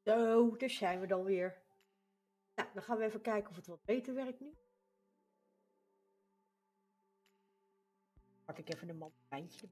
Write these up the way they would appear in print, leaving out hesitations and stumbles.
Zo, daar zijn we dan weer. Nou, dan gaan we even kijken of het wat beter werkt nu. Pak ik even een mandarijntje.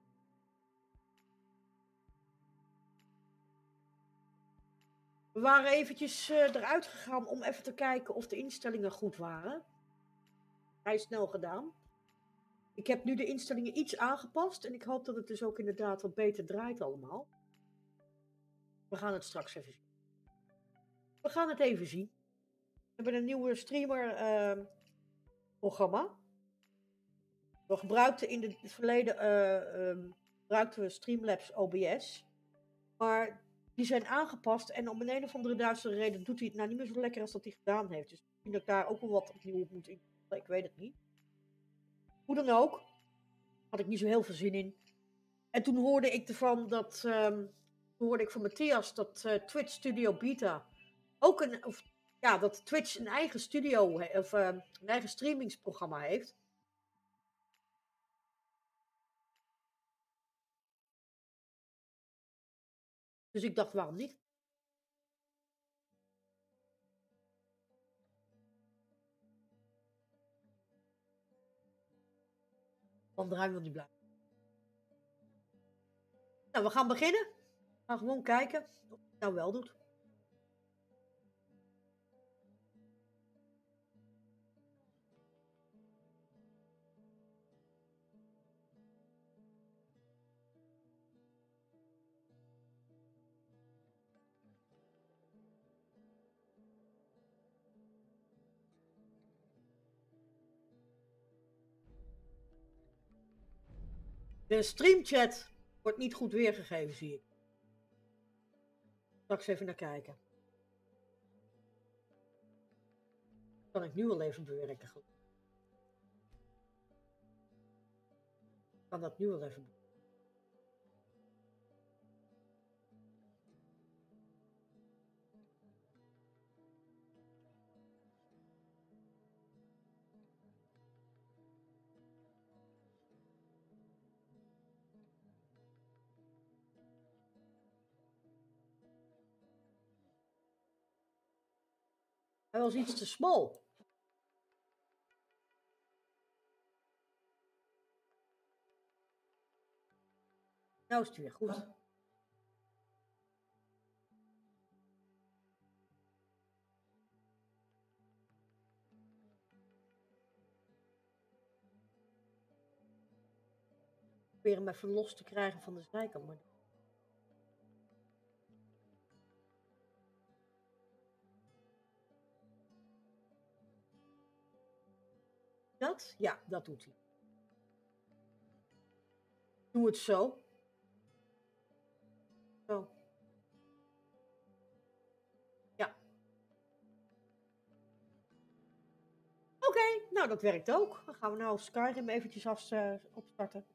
We waren eventjes eruit gegaan om even te kijken of de instellingen goed waren. Vrij snel gedaan. Ik heb nu de instellingen iets aangepast en ik hoop dat het dus ook inderdaad wat beter draait allemaal. We gaan het straks even zien. We gaan het even zien. We hebben een nieuwe streamer programma. We gebruikten in het verleden gebruikten we Streamlabs OBS. Maar die zijn aangepast en om een of andere Duitse reden doet hij het nou niet meer zo lekker als dat hij gedaan heeft. Dus misschien dat ik daar ook wel wat opnieuw op moet instellen. Ik weet het niet. Hoe dan ook, had ik niet zo heel veel zin in. En toen hoorde ik ervan dat, toen hoorde ik van Matthias dat Twitch Studio Beta ook dat Twitch een eigen studio of een eigen streamingsprogramma heeft. Dus ik dacht, waarom niet? Want Druim wil niet blijven. Nou, we gaan beginnen. We gaan gewoon kijken of het nou wel doet. De streamchat wordt niet goed weergegeven, zie ik. Straks even naar kijken. Kan ik nu al even bewerken. Kan dat nu al even doen. Hij was iets te smal. Nou is het weer goed. Ik probeer hem even los te krijgen van de zijkant. Maar... Dat? Ja, dat doet hij. Doe het zo. Zo. Ja. Oké, nou dat werkt ook. Dan gaan we nou Skyrim eventjes opstarten.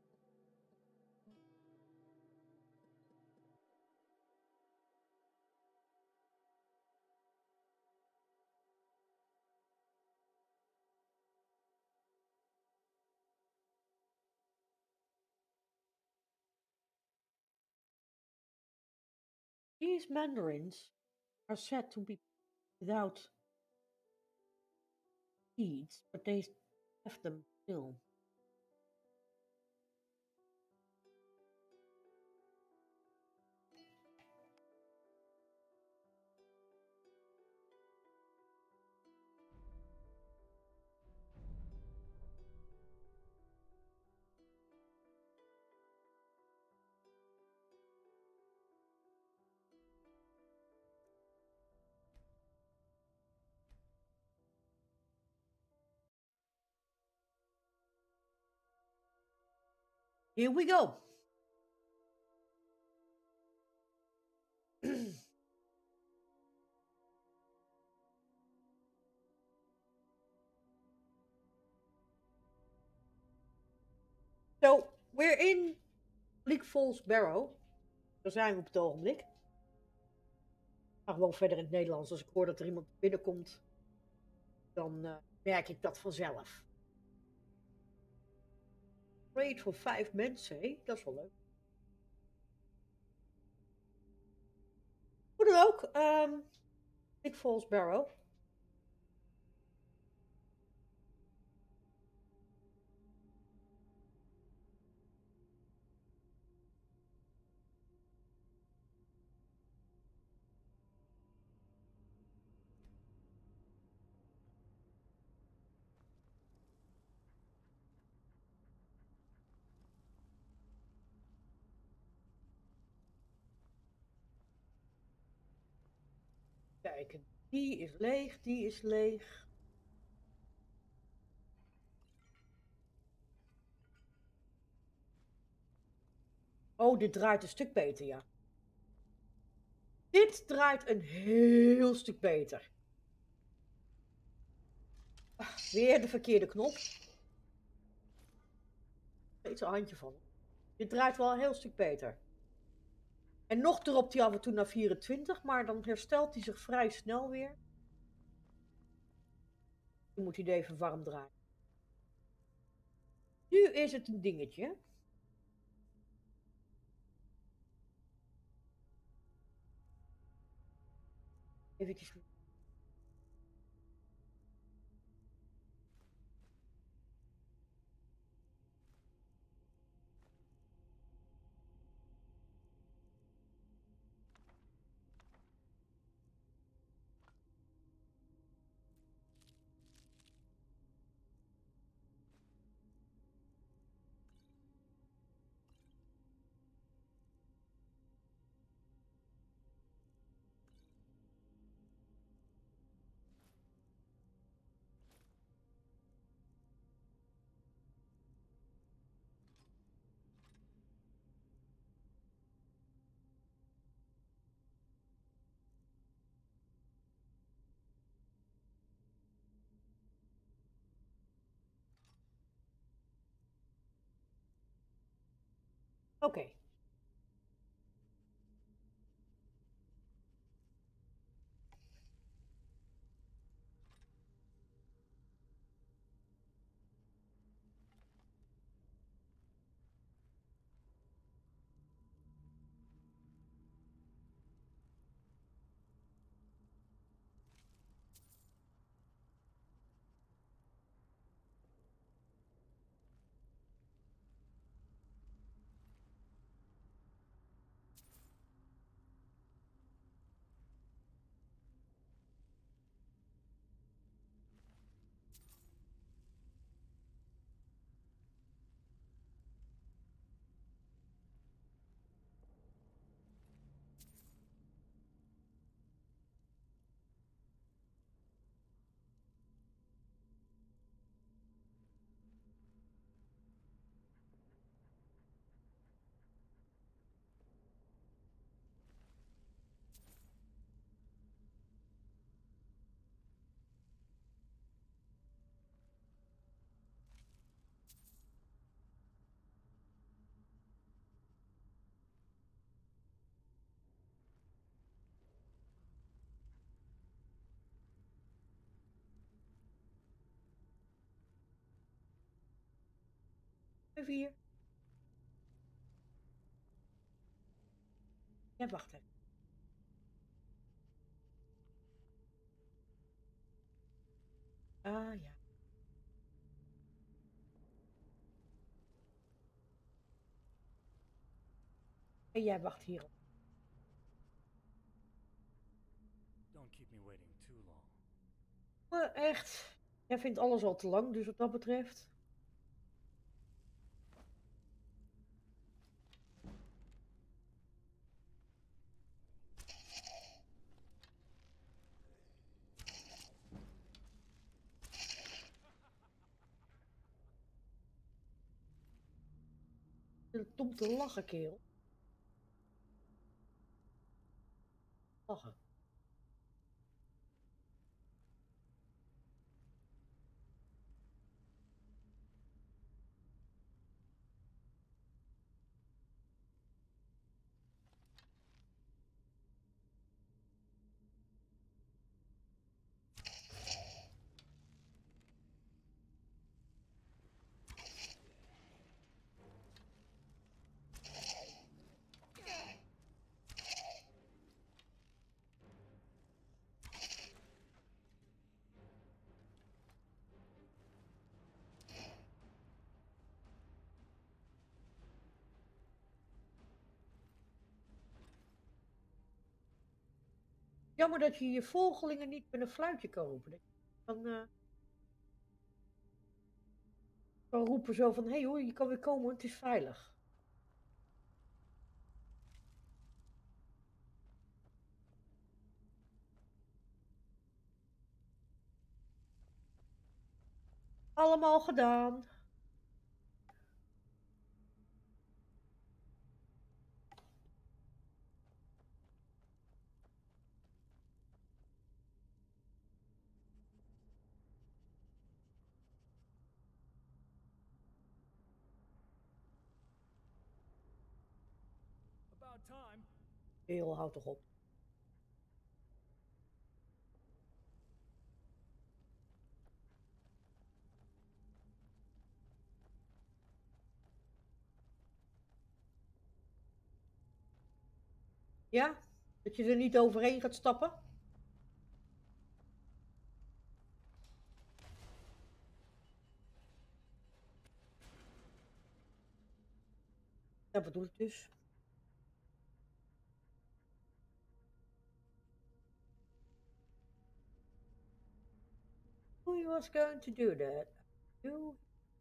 These mandarins are said to be without seeds, but they have them still. Here we go. So, we're in Bleak Falls Barrow. Daar zijn we op het ogenblik. Maar gewoon verder in het Nederlands. Als ik hoor dat er iemand binnenkomt, dan merk ik dat vanzelf. Trade voor 5 mensen, hé? Dat is wel leuk. Hoe dan ook, Big Falls Barrow. Kijken, die is leeg, die is leeg. Oh, dit draait een stuk beter, ja. Dit draait een heel stuk beter. Weer de verkeerde knop. Iets een handje van. Dit draait wel een heel stuk beter. En nog dropt hij af en toe naar 24, maar dan herstelt hij zich vrij snel weer. Dan moet hij het even warm draaien. Nu is het een dingetje. Eventjes. Oké. Even hier. Ja, wacht even. Ah ja. En jij wacht hierop. Don't keep me waiting too long. Echt. Jij vindt alles al te lang, dus wat dat betreft. Dom te lachen, kerel. Lachen. Jammer dat je je volgelingen niet met een fluitje kan roepen. Dat je kan roepen zo van, hé hey hoor, je kan weer komen, het is veilig. Allemaal gedaan. About time. Heel, houd toch op. Ja? Dat je er niet overheen gaat stappen? Dat bedoel ik dus. Who was going to do that? You?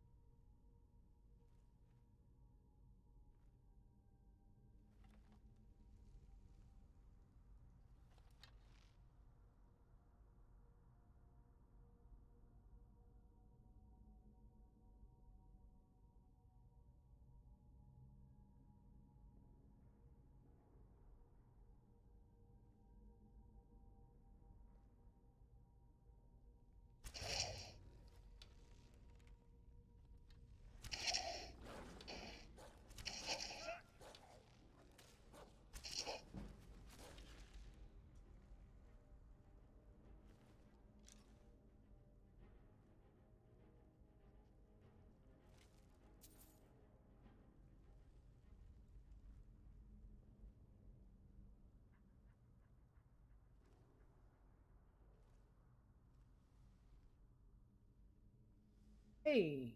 Hey.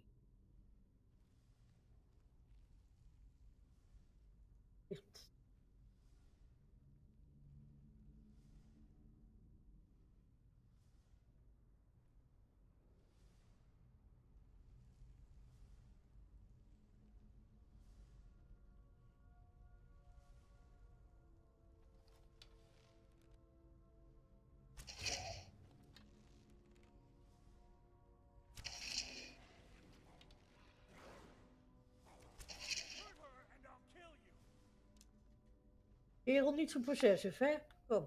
Kerel, niet zo possessive, hè? Kom.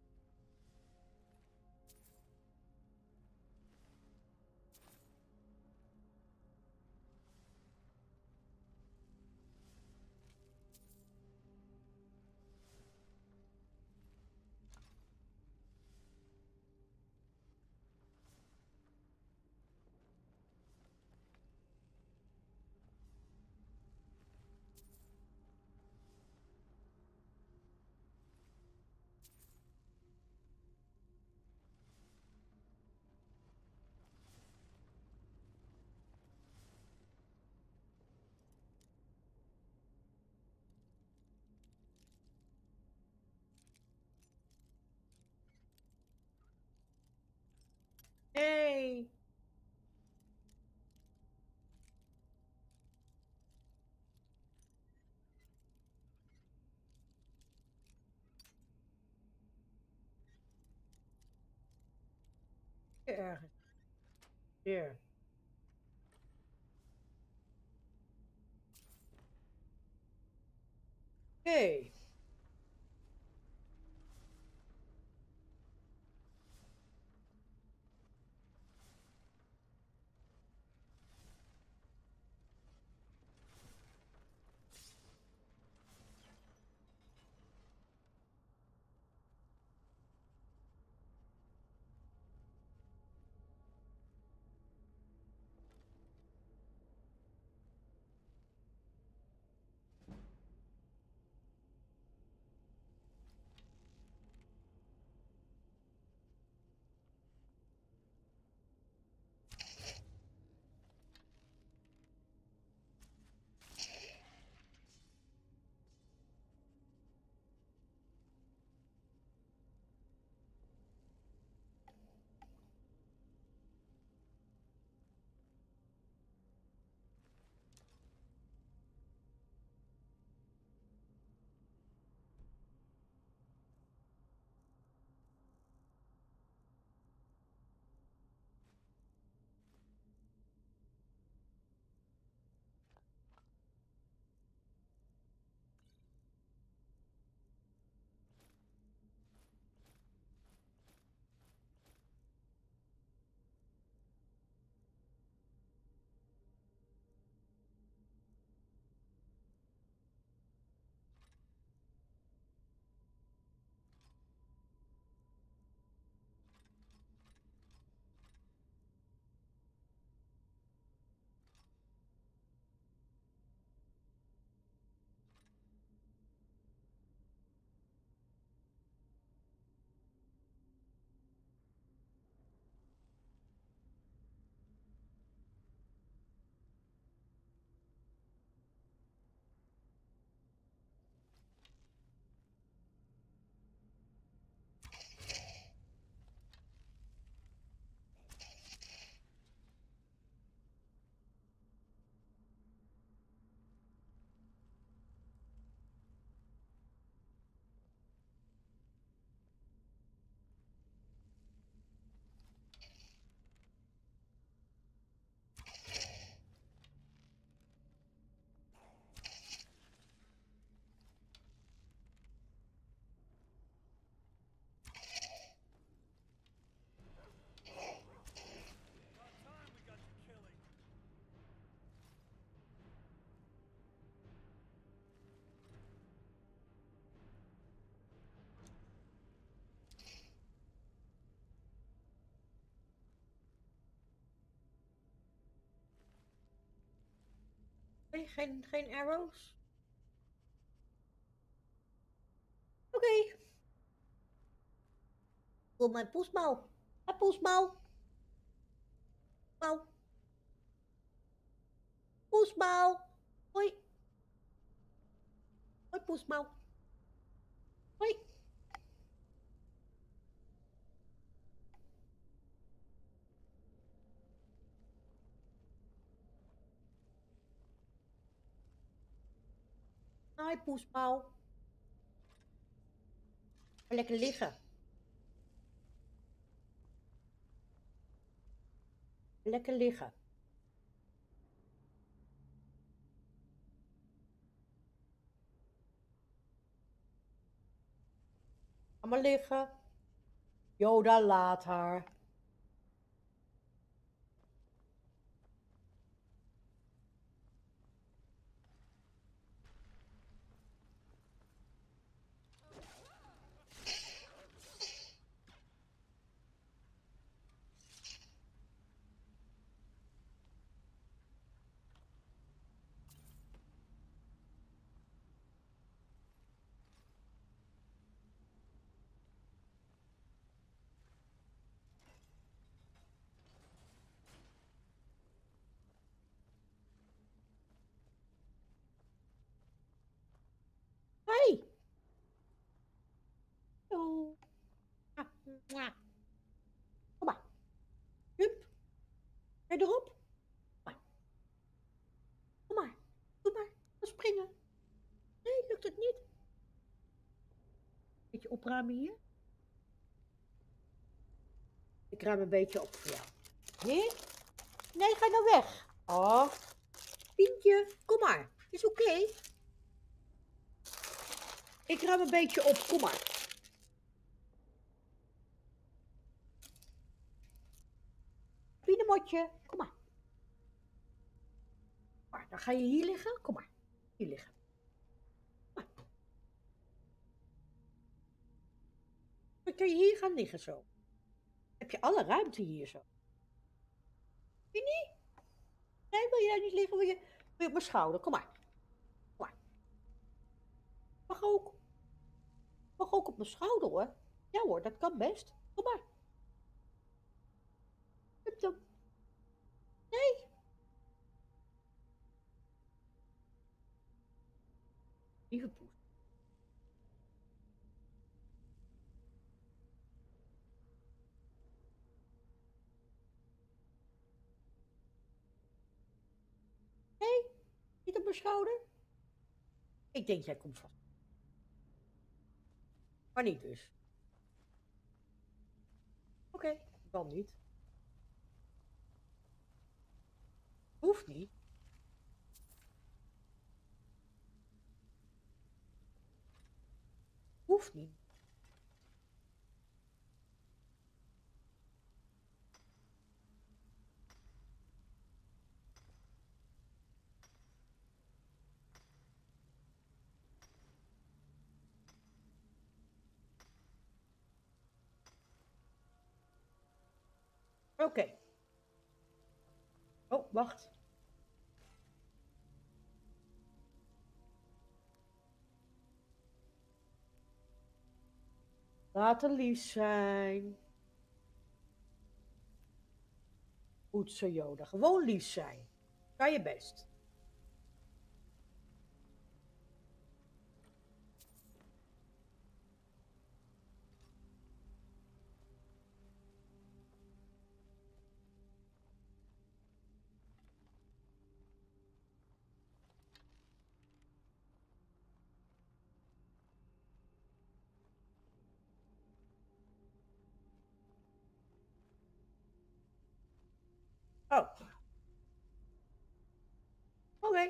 Hey. Ergens. Hier. Hey. Geen arrows? Oké. Kom mijn poesmouw. Poesmouw. Mouw. Poesmouw. Hoi. Hoi, poesmouw. Hoi. Hoi, poesmouw. Lekker liggen. Lekker liggen. Ga maar liggen. Yoda laat haar. Hey. Hallo. Kom maar. Hup. Ga je erop? Kom maar. Doe maar. Ga springen. Nee, lukt het niet. Beetje opruimen hier. Ik ruim een beetje op voor jou. Nee? Nee, ga nou weg. Oh. Pientje, kom maar. Is oké. Ik ruim een beetje op. Kom maar. Pienemotje, kom maar. Maar dan ga je hier liggen. Kom maar. Hier liggen. Maar. Dan kan je hier gaan liggen zo. Heb je alle ruimte hier zo. Vind je niet? Nee, wil je daar niet liggen? Wil je op mijn schouder? Kom maar. Kom maar. Mag ook. Mag ook op mijn schouder hoor. Ja hoor, dat kan best. Kom maar. Hup dan. Nee. Lieve poes. Nee, niet op mijn schouder. Ik denk jij komt vast. Maar niet dus. Oké, dan niet. Hoeft niet. Hoeft niet. Oké. Oh, wacht. Laten lief zijn. Goed zo, Yoda. Gewoon lief zijn. Kan je best. Oh. Oké.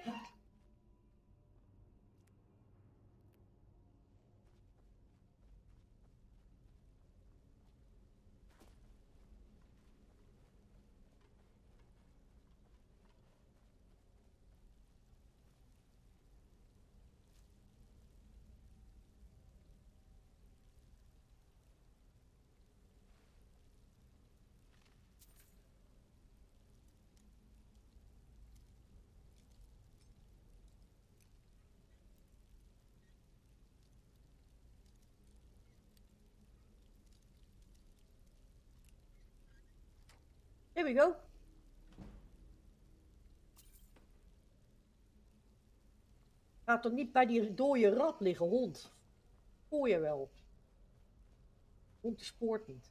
Here we go. Ga toch niet bij die dode rat liggen, hond. Hoor je wel. Hond die spoort niet.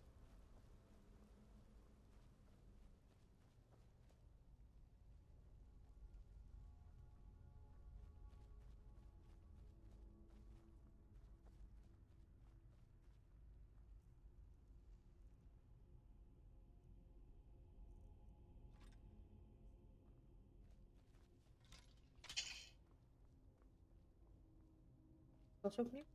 Dat is ook niet.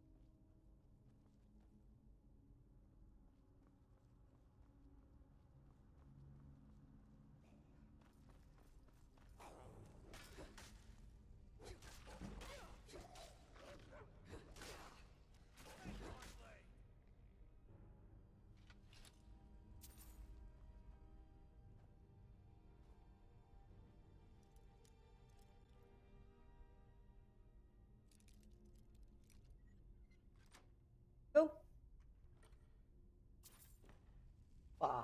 Zo. Ah.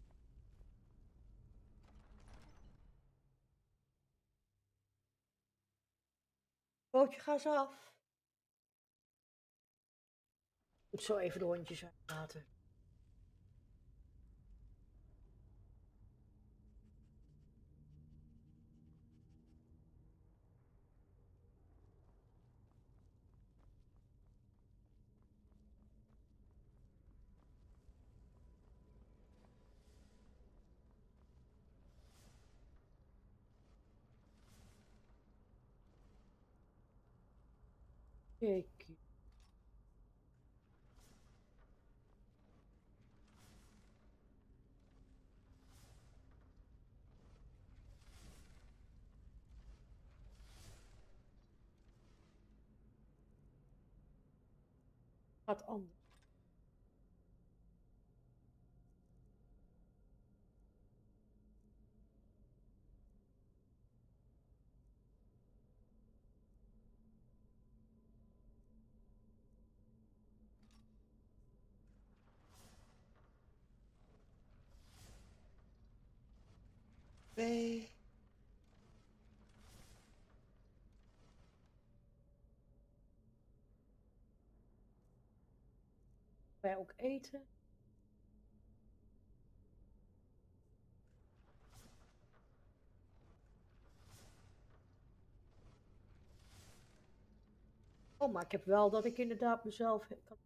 Bootje, ga eens af. Moet zo even de hondjes uitlaten. Kijk. Gaat anders. Nee. Wij ook eten. Oh, maar ik heb wel dat ik inderdaad mezelf kan.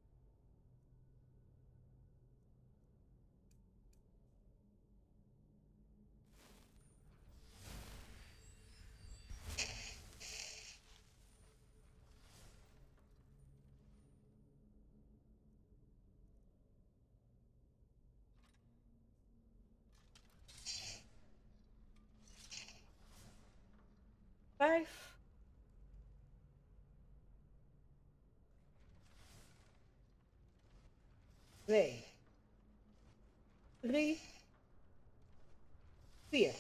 Vijf. 2, 3, 4.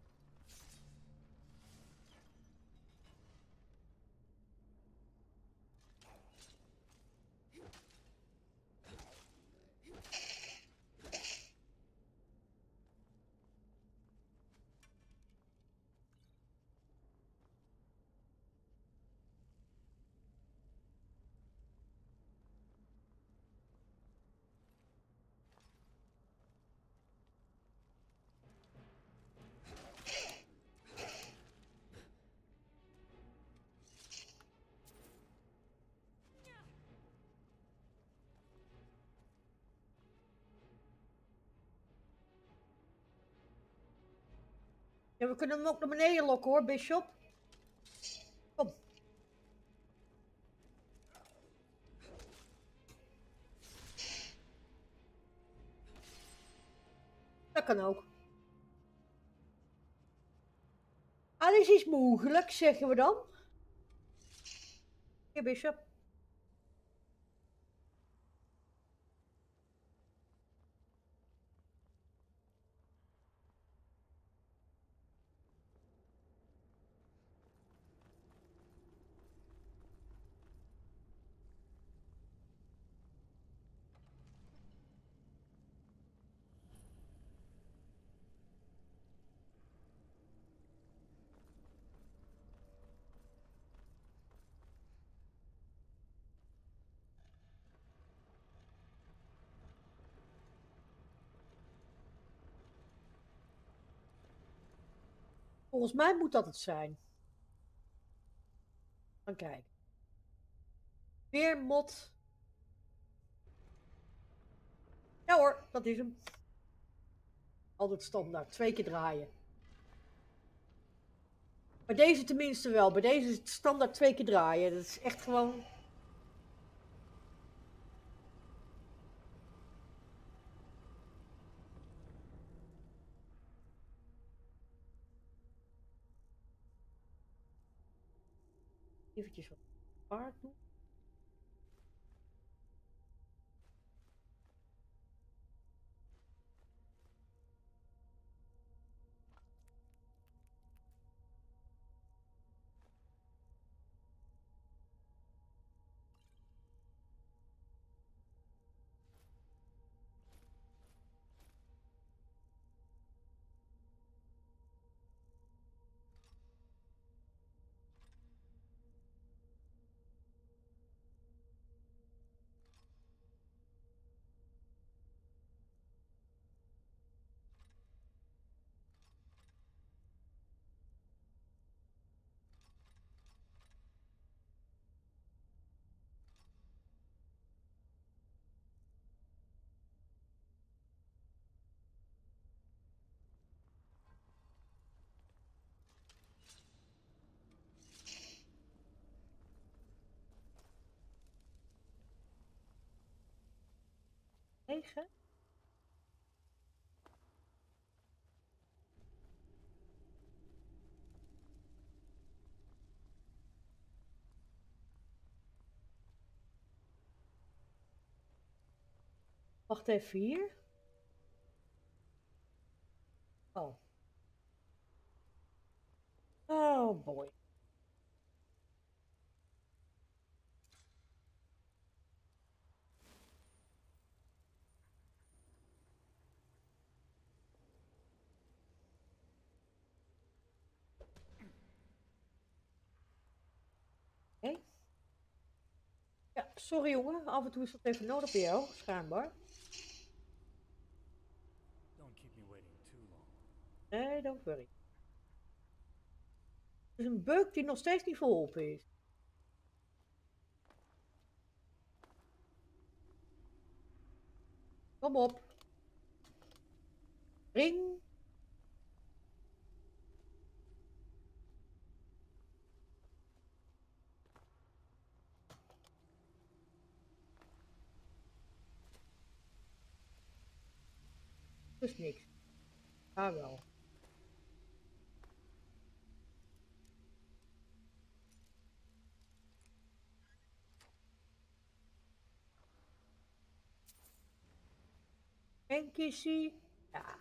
Ja, we kunnen hem ook naar beneden lokken hoor, Bishop. Kom. Dat kan ook. Alles is mogelijk, zeggen we dan. Hier, Bishop. Volgens mij moet dat het zijn. Gaan kijken. Weer mod. Ja hoor, dat is hem. Altijd standaard. 2 keer draaien. Bij deze tenminste wel. Bij deze is het standaard 2 keer draaien. Dat is echt gewoon... Eventjes wat paard doen. Negen. Wacht even hier. Oh. Oh boy. Oké. Ja, sorry jongen. Af en toe is dat even nodig bij jou, schijnbaar. Don't keep me waiting too long. Nee, don't worry. Het is een bug die nog steeds niet verholpen is. Kom op. Ring. Dus niks. Ah wel. En kissie. Ja.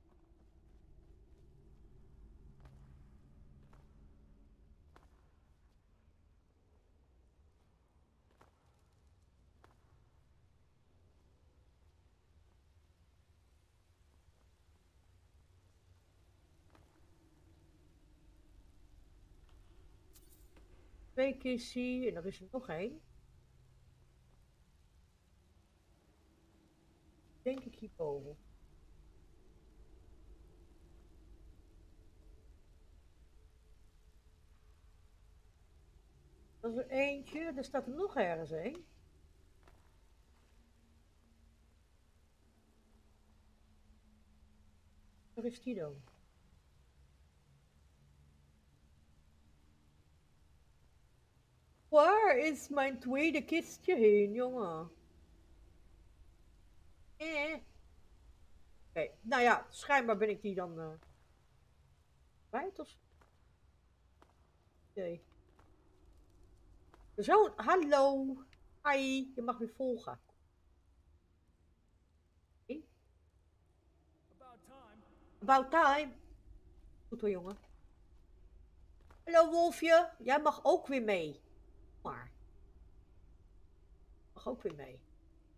Twee kissie. En er is er nog één. Denk ik hierboven. Dat is er eentje. Er staat er nog ergens een. Waar is die dan? Waar is mijn tweede kistje heen, jongen? Oké, nou ja, schijnbaar ben ik die dan kwijt of zo. Nee. Zo, hallo. Hi, je mag weer volgen. Okay. About time. About time. Goed hoor, jongen. Hallo, wolfje. Jij mag ook weer mee. Maar. Mag ook weer mee.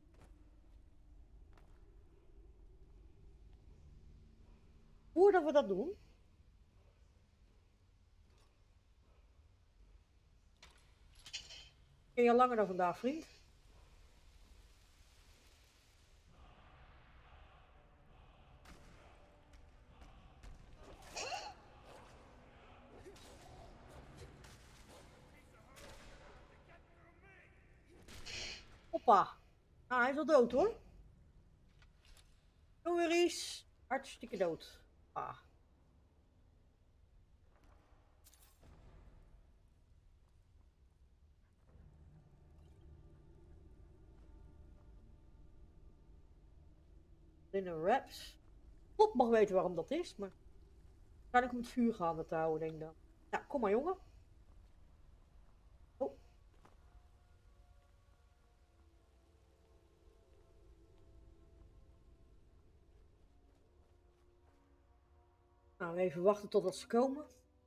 Voordat we dat doen. Ken je al langer dan vandaag, vriend? Hoppa. Nou, hij is al dood hoor. Joris, hartstikke dood. Ah. In de wraps. God mag weten waarom dat is, maar waarschijnlijk om het vuur gaande te houden, denk ik dan. Nou, kom maar jongen. Oh. Nou, even wachten totdat ze komen.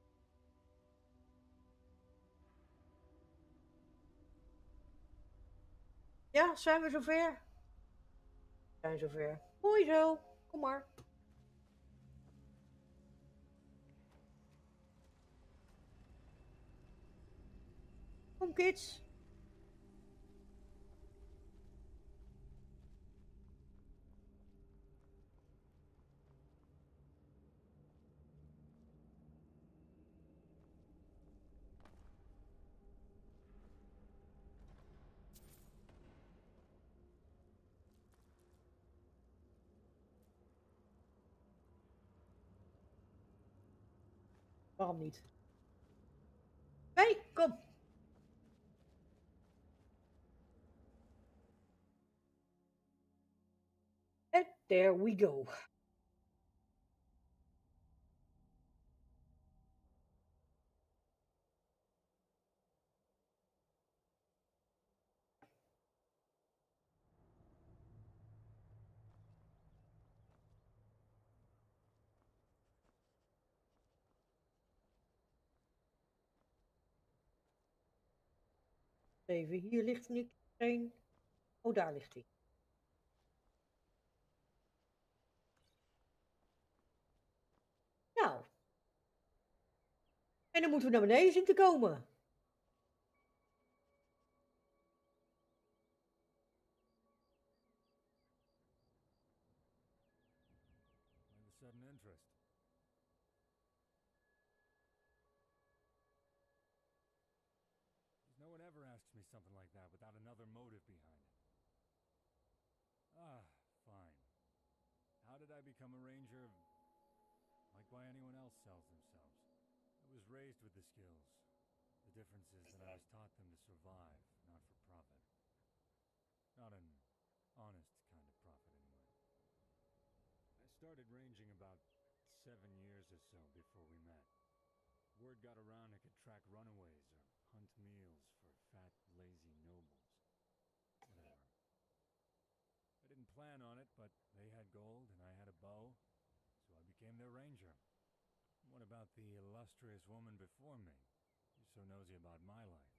Ja, zijn we zover? We zijn zover. Mooi zo. Kom maar. Kom kids. Waarom niet? Hey, kom. And there we go. Even, hier ligt niks. Geen. Oh, daar ligt hij. Nou. En dan moeten we naar beneden zien te komen. Why the sudden interest? Because no one ever asks me something like that without another motive behind it. Ah, fine. How did I become a ranger? Like why anyone else sells themselves. I was raised with the skills. The difference is that I was taught them to survive, not for profit. Not an honest kind of profit, anyway. I started ranging about 7 years or so before we met. Word got around I could track runaways or hunt meals for fat, lazy nobles. Whatever. I didn't plan on it, but they had gold and I had a bow, so I became their ranger. What about the illustrious woman before me? You're so nosy about my life.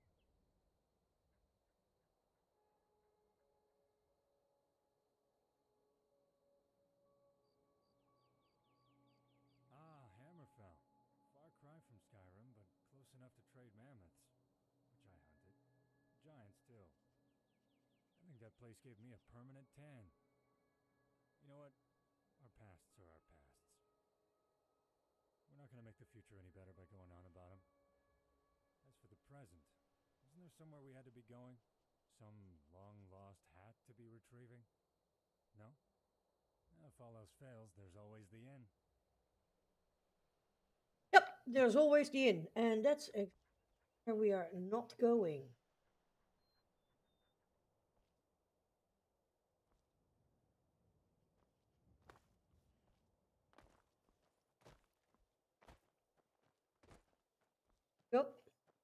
Ah, Hammerfell. Far cry from Skyrim, but close enough to trade mammoths, which I hunted. Giants, too. I think that place gave me a permanent tan. You know what? Our pasts are our pasts. We're not going to make the future any better by going on about them. As for the present, isn't there somewhere we had to be going? Some long-lost hat to be retrieving? No? If all else fails, there's always the inn. Yep, there's always the inn. And that's where we are not going. Yep.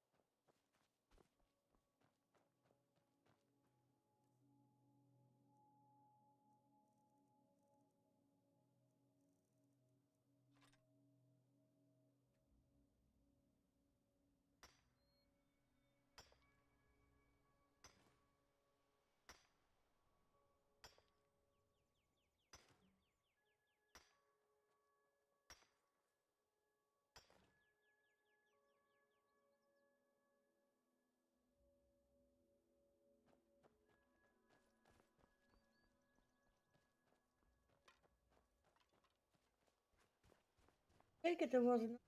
Kijk het, er was een...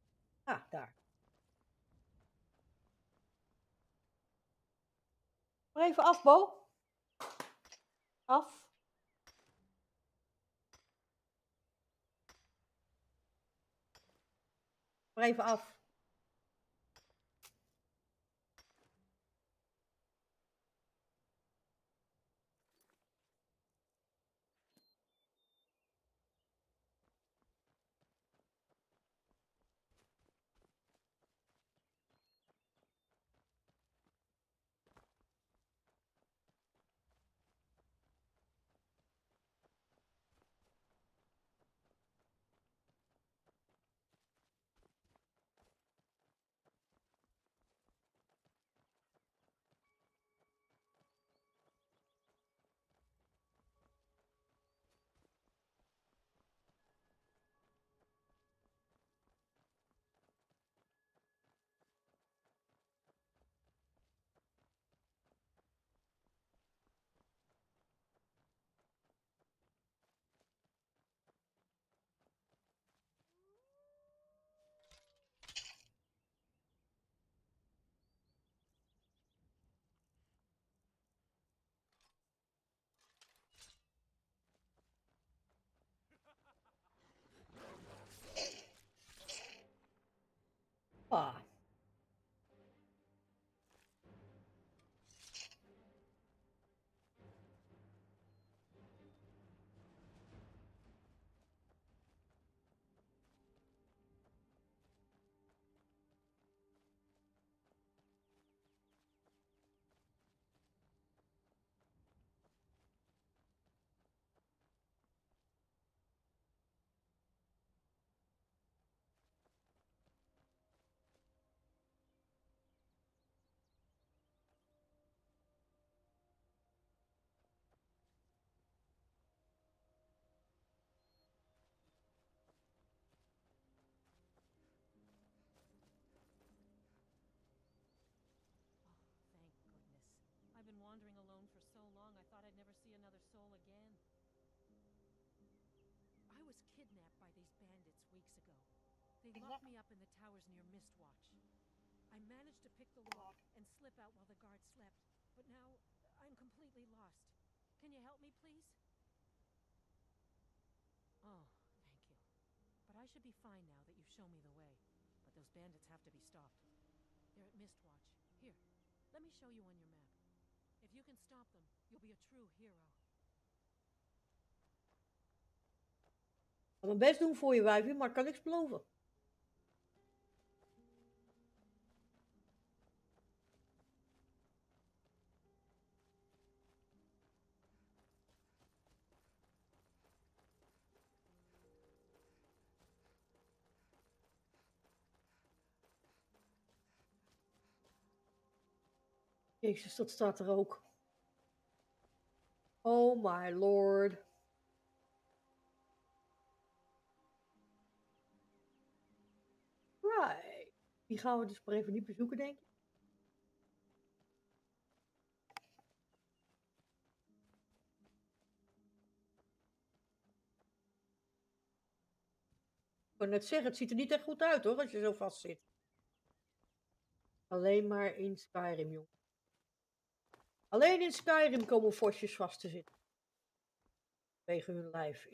Ah, daar. Maar even af, Bo. Af. Maar even af. Ah. Thank goodness. I've been wandering alone for so long, I thought I'd never see another soul again. I was kidnapped by these bandits weeks ago. They locked me up in the towers near Mistwatch. I managed to pick the lock and slip out while the guards slept, but now I'm completely lost. Can you help me, please? Oh, thank you. But I should be fine now that you've shown me the way. But those bandits have to be stopped. They're at Mistwatch. Here, let me show you on your map. If you can stop them, you'll be a true hero. Ik ga mijn best doen voor je, wijfie, maar ik kan niks beloven. Jezus, dat staat er ook. Oh my lord. Right. Die gaan we dus maar even niet bezoeken, denk ik. Ik kan net zeggen, het ziet er niet echt goed uit hoor, als je zo vast zit. Alleen maar in Skyrim, jongen. Alleen in Skyrim komen vosjes vast te zitten. Tegen hun lijf.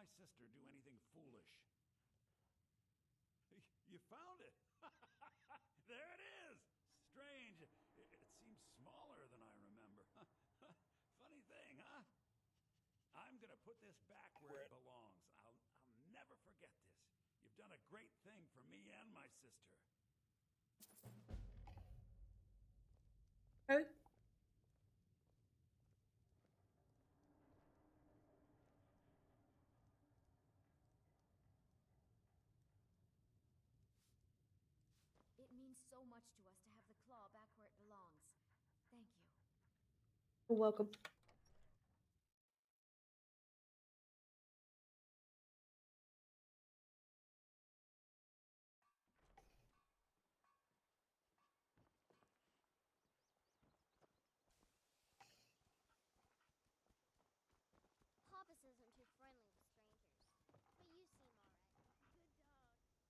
my sister do anything foolish. You found it! There it is! Strange. It seems smaller than I remember. Funny thing, huh? I'm gonna put this back where it belongs. I'll never forget this. You've done a great thing for me and my sister. Okay. It means so much to us to have the claw back where it belongs. Thank you. You're welcome. Hoppus isn't too friendly with strangers, but you seem alright. Good dog.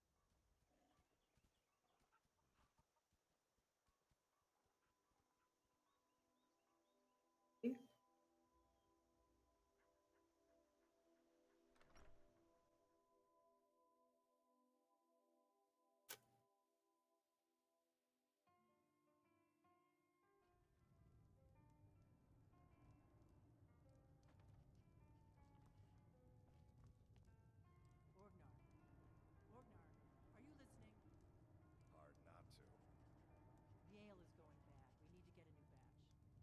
Lorgnar. Lorgnar, are you listening? Hard not to. The ale is going bad. We need to get a new batch.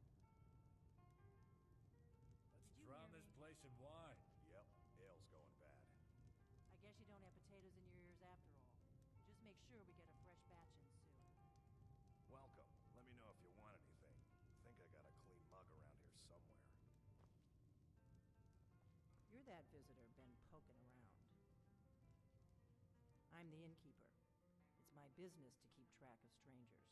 Let's Did you drown hear this me? place in wine. Yep, ale's going bad. I guess you don't have potatoes in your ears after all. Just make sure we get a fresh batch in soon. Welcome. Let me know if you want anything. Think I got a clean mug around here somewhere. You're that visitor been poking around. I'm the innkeeper. It's my business to keep track of strangers.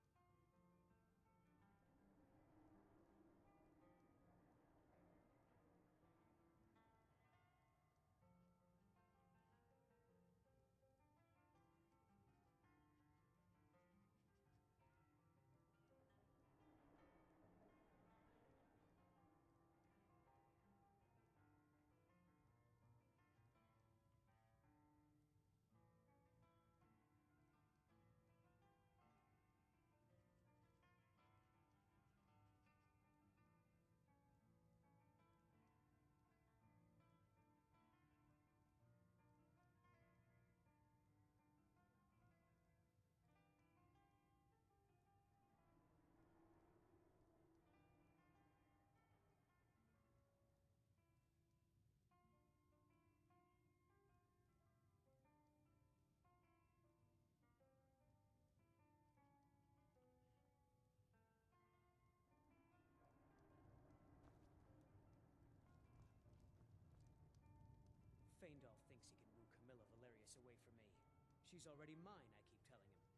Feindal thinks he can woo Camilla Valerius away from me. She's already mine, I keep telling him.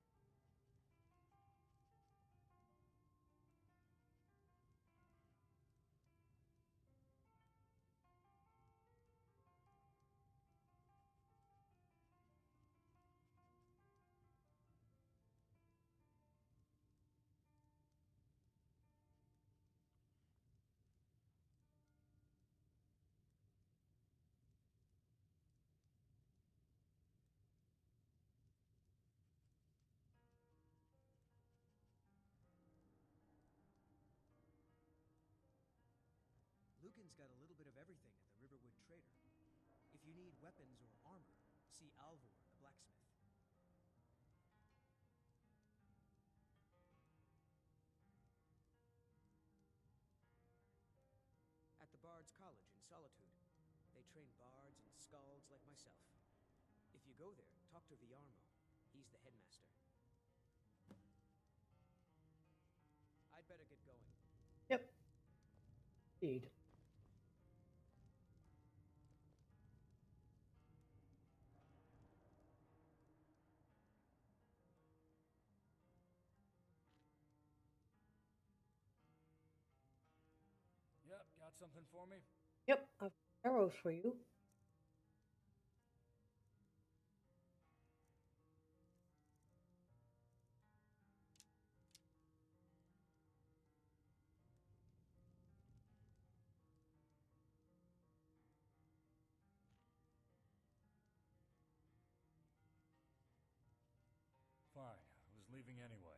Lucan's got a little bit of everything at the Riverwood Trader. If you need weapons or armor, see Alvor, the blacksmith. At the Bard's College in Solitude, they train bards and skalds like myself. If you go there, talk to Viarmo. He's the headmaster. I'd better get going. Yep. Indeed. Yep, got something for me? Yep, I've got arrows for you. leaving anyway.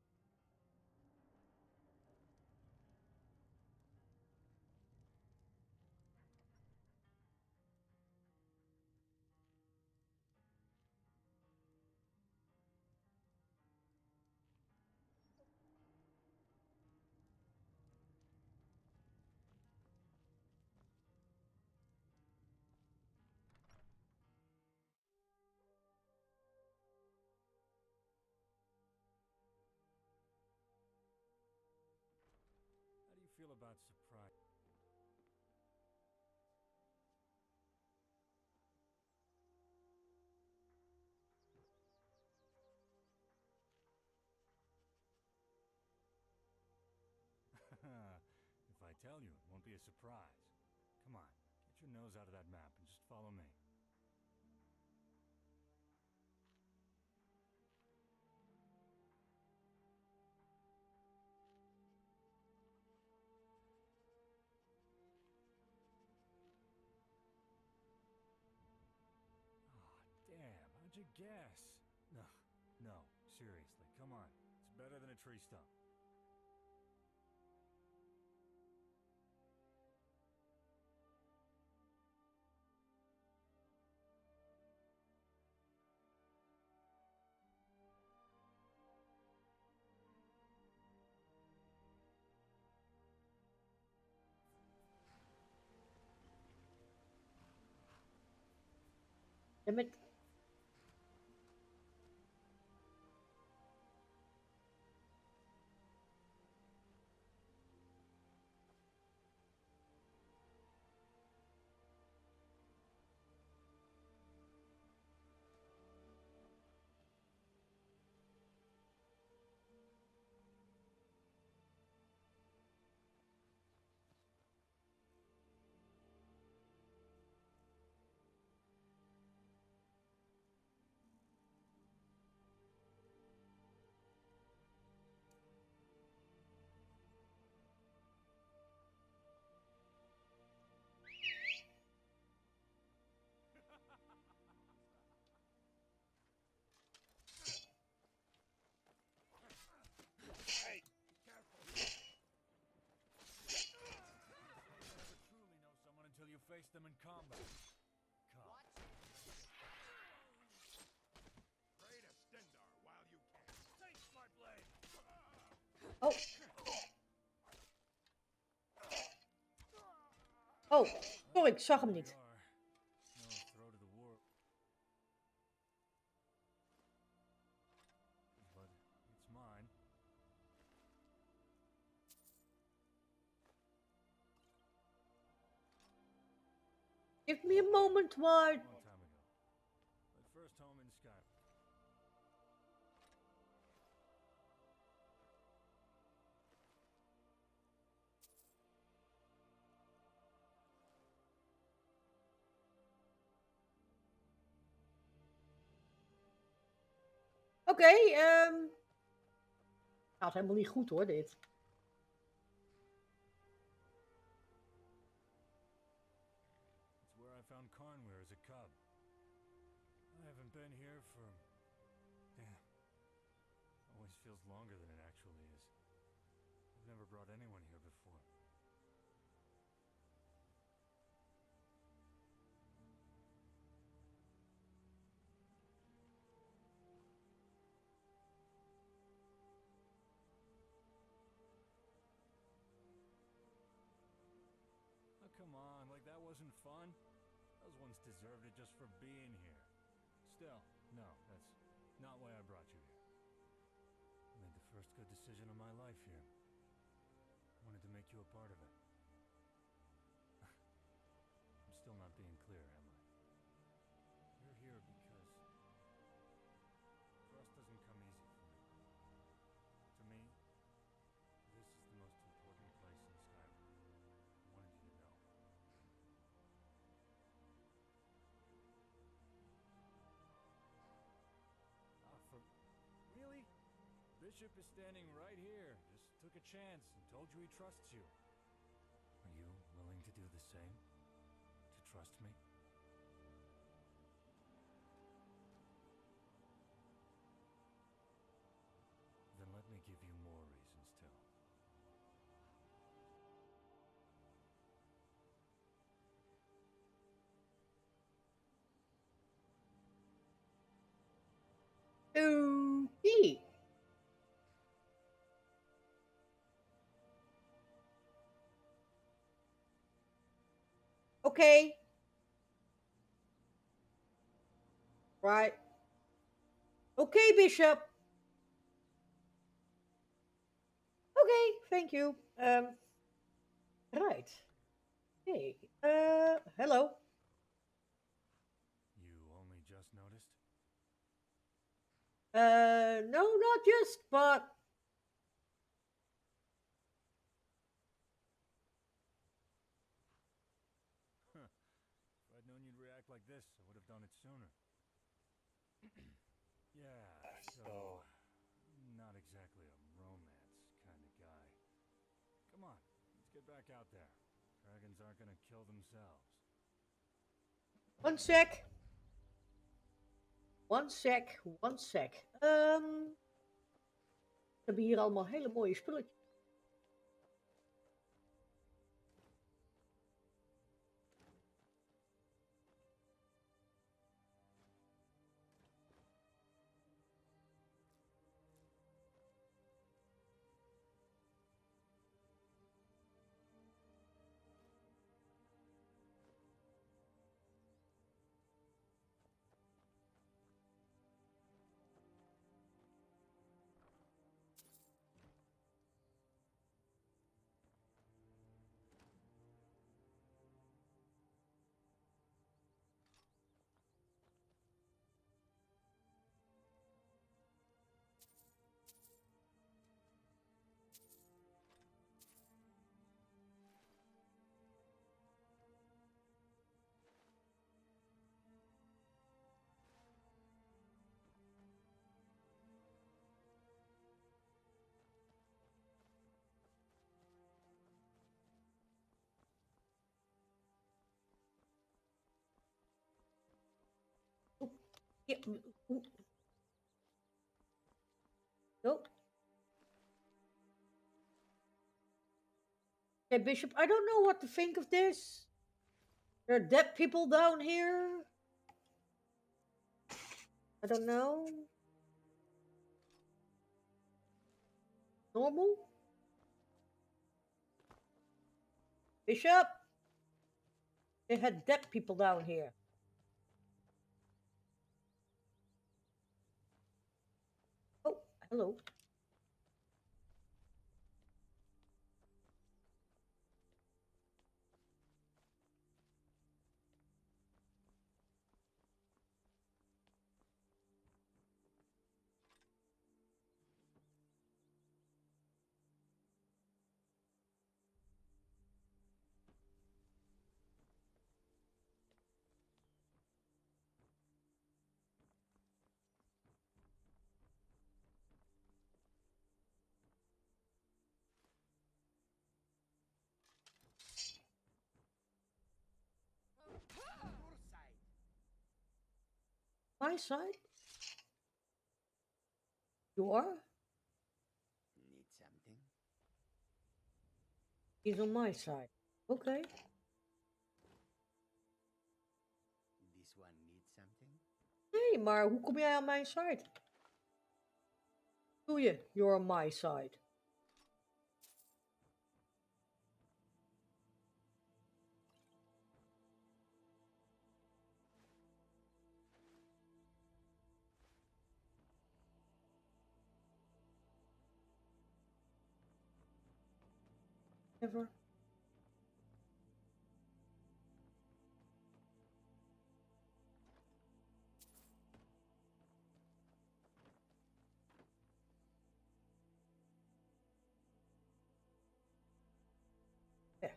How do you feel about surprise? If I tell you, it won't be a surprise. Come on, get your nose out of that map and just follow me. Damn, how'd you guess? No, no, seriously, come on. It's better than a tree stump. Damn it. Hey, careful. You never truly know someone until you face them in combat. Come. Pray to Stendar while you can. Take my blade! Oh. Oh, sorry, ik zag hem niet. No throw to the war. But it's mine. Give me a moment while... Long time ago. My first home in Sky. Oké, gaat helemaal niet goed hoor, dit. It's where I found Carnware as a cub. I haven't been here for... Damn. Always feels longer than it actually is. I've never brought anyone here before. Oh, come on, like that wasn't fun? Those ones deserved it just for being here. Still, no, that's not why I brought you here. I made the first good decision of my life here. I wanted to make you a part of it. I'm still not being clear, am I? You're here because trust doesn't come easy for me. To me, this is the most important place in Skyrim. I wanted you to know. Really? Bishop is standing right here. Just took a chance and told you he trusts you. Are you willing to do the same? To trust me? Okay. Okay. Right. Okay, Bishop. Okay, thank you. Right. Hey. Hello. You only just noticed? No, not just, but Huh. If I'd known you'd react like this, I would have done it sooner. Yeah, so... Not exactly a romance kind of guy. Come on, let's get back out there. Dragons aren't gonna kill themselves. one sec. One sec. One sec. We hebben hier allemaal hele mooie spulletjes. Yeah. Nope. Okay, Bishop, I don't know what to think of this. There are dead people down here. I don't know. Normal? Bishop? They had dead people down here. Oh, hello. My side? You are? Need something? He's on my side. Okay. This one needs something? Nee, maar hoe kom jij aan mijn side? Doe je? You're on my side. Never. Yeah.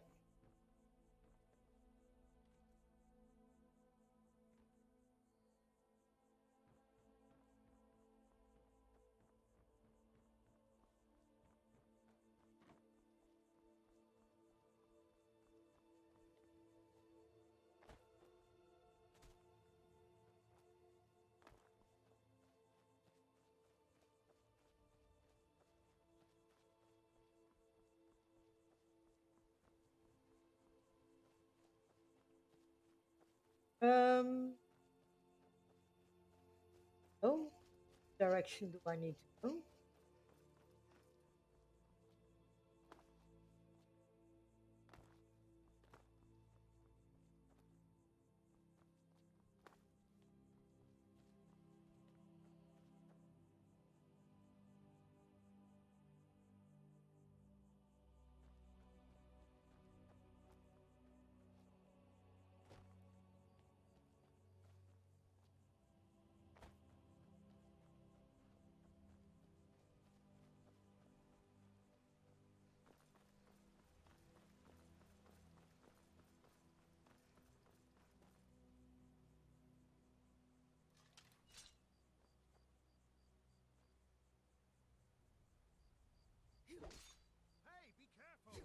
direction do I need to go? Hey, be careful!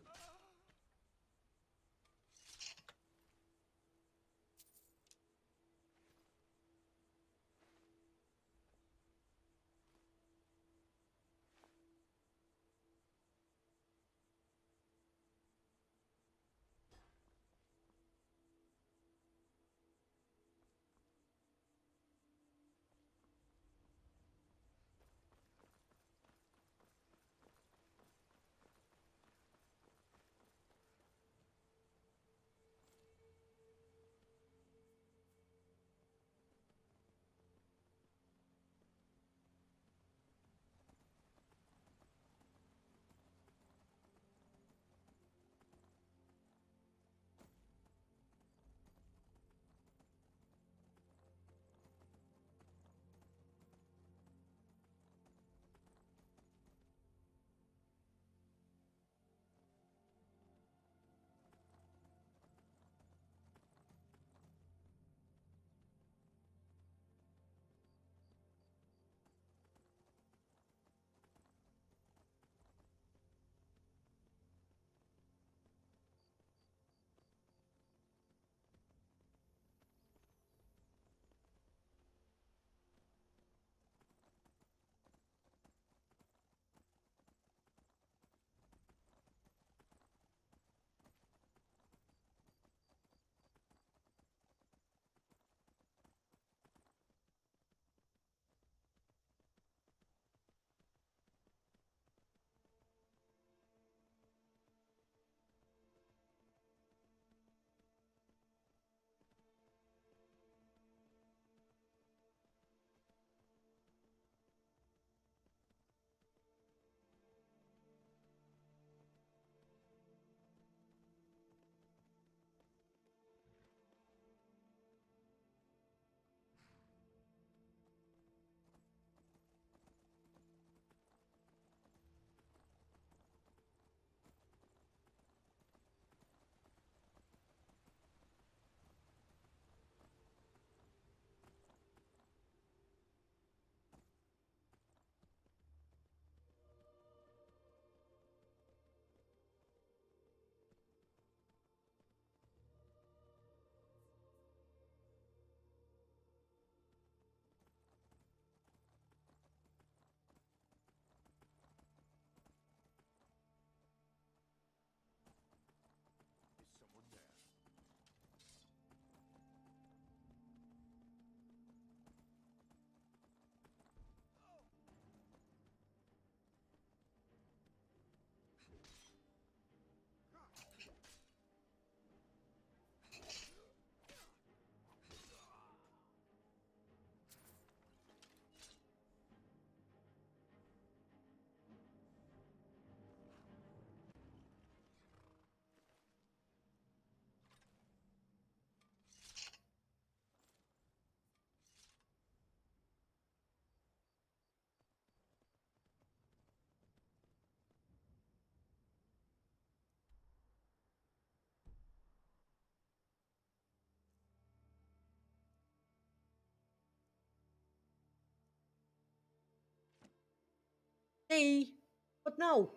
Nee, wat nou?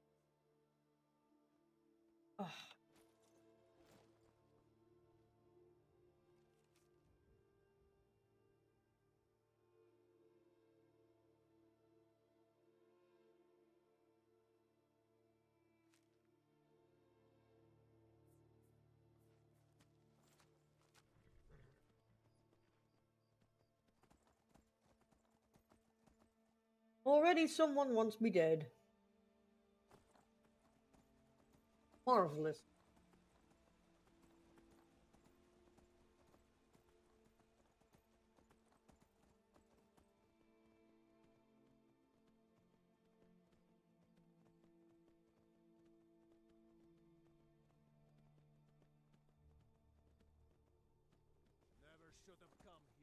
Ah. Already someone wants me dead. Marvelous. Never should have come here.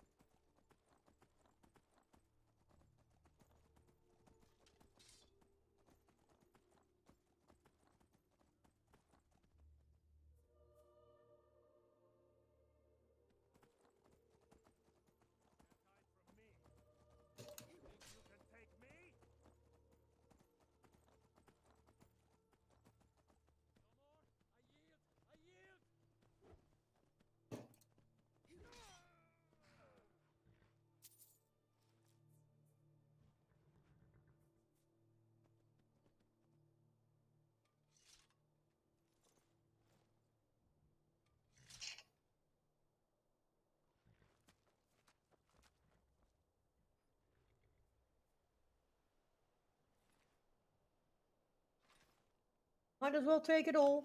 Can't hide from me. You think you can take me? Come on, I yield! Might as well take it all.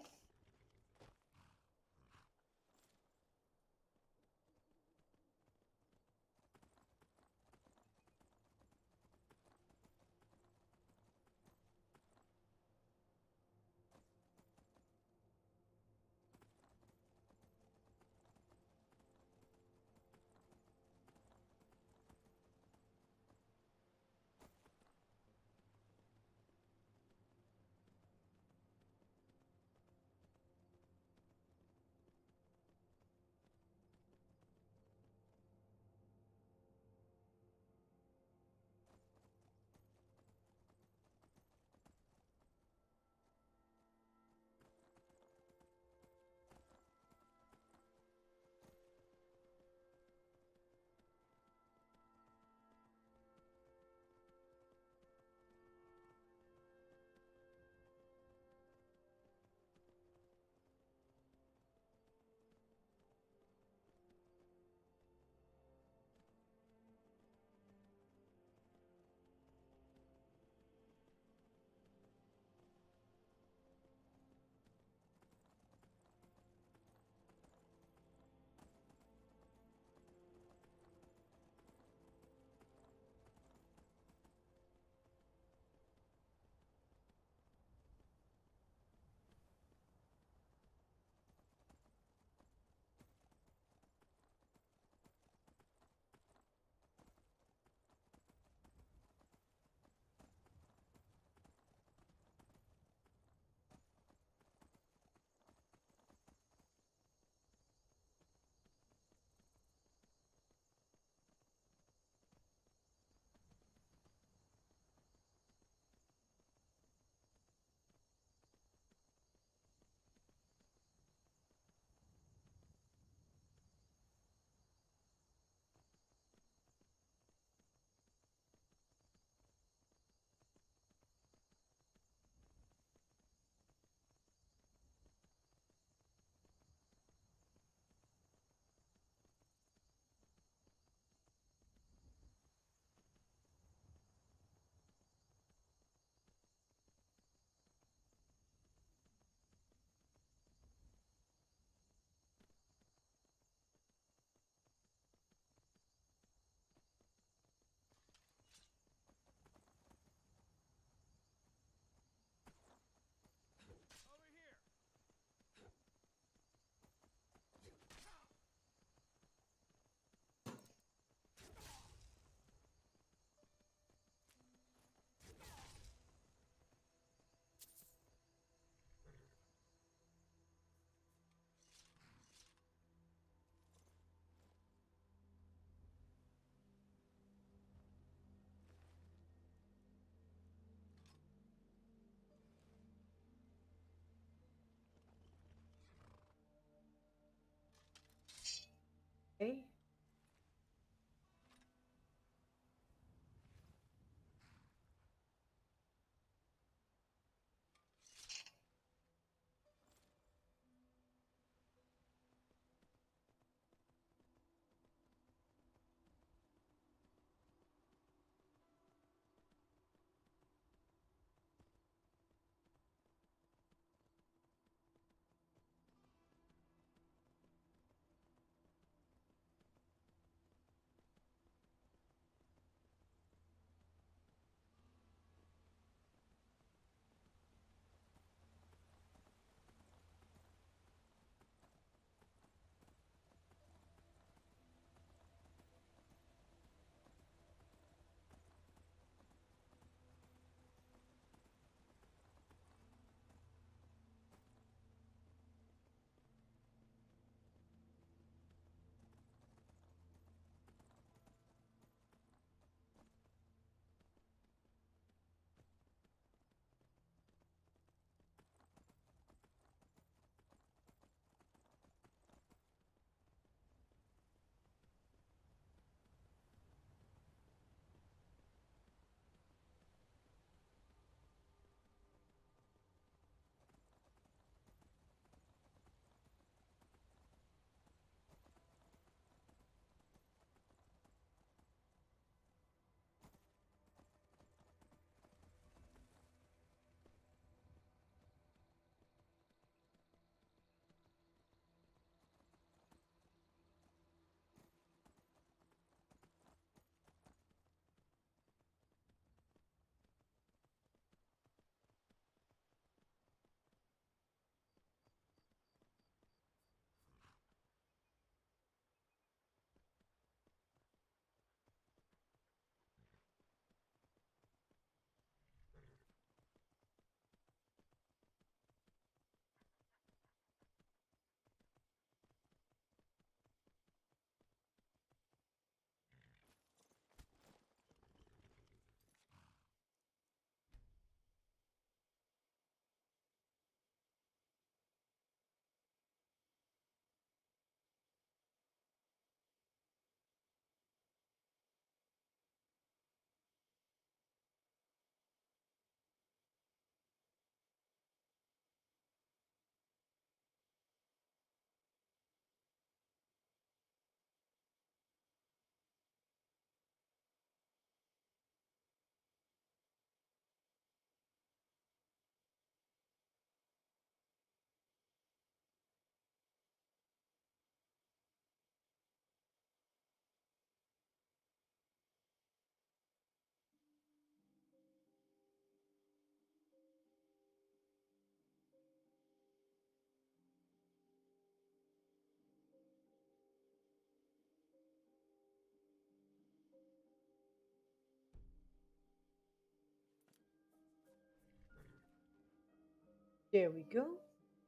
There we go.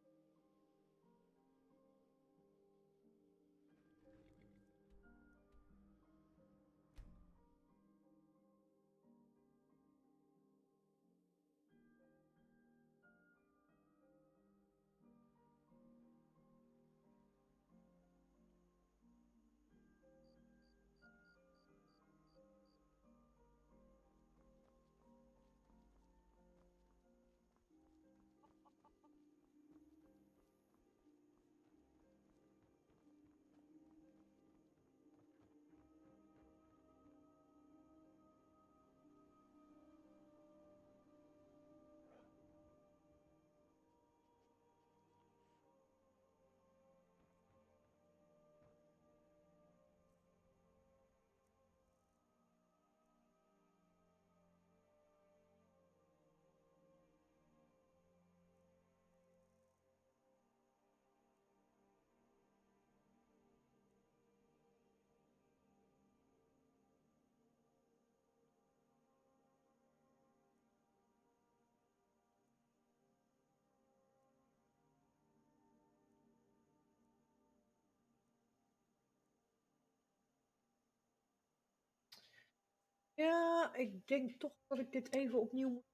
Ja, ik denk toch dat ik dit even opnieuw moet.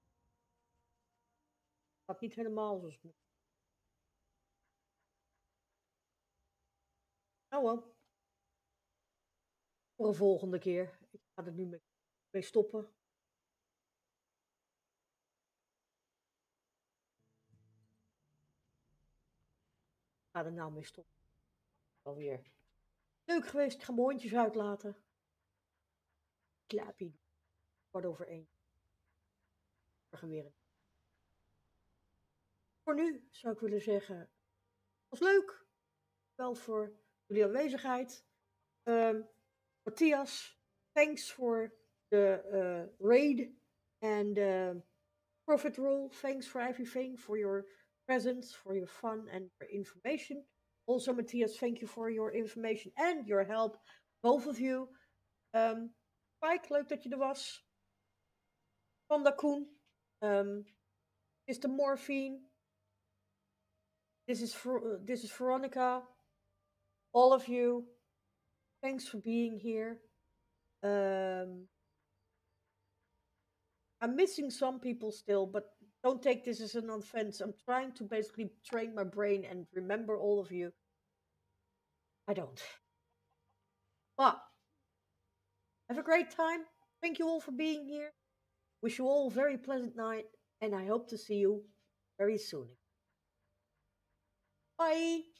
Gaat niet helemaal zoals het moet. Nou wel, voor een volgende keer. Ik ga er nu mee stoppen. Ik ga er nou mee stoppen. Alweer leuk geweest. Ik ga mijn hondjes uitlaten. Klaapie. 1:15. Morgen weer. Voor nu zou ik willen zeggen, was leuk. Wel voor jullie aanwezigheid. Matthias, thanks for the raid and profit roll. Thanks for everything, for your presence, for your fun and your information. Also, Matthias, thank you for your information and your help, both of you. Spike, leuk dat je er was. Panda Koen, Mr. Morphine. This is Veronica. All of you, thanks for being here. I'm missing some people still, but don't take this as an offense. I'm trying to basically train my brain and remember all of you. I don't. But have a great time. Thank you all for being here. Wish you all a very pleasant night, and I hope to see you very soon. Bye.